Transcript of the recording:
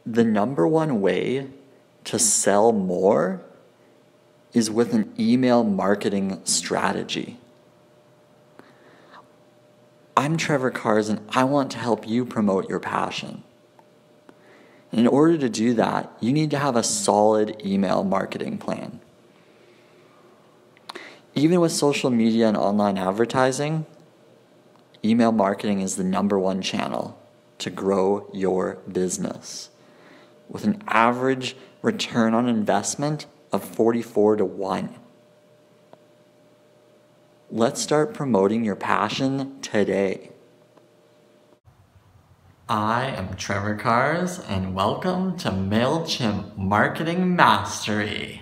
The number one way to sell more is with an email marketing strategy. I'm Trevor Cars, and I want to help you promote your passion. In order to do that, you need to have a solid email marketing plan. Even with social media and online advertising, email marketing is the number one channel to grow your business, with an average return on investment of 44-1. Let's start promoting your passion today. I am Trevor Cars, and welcome to MailChimp Marketing Mastery.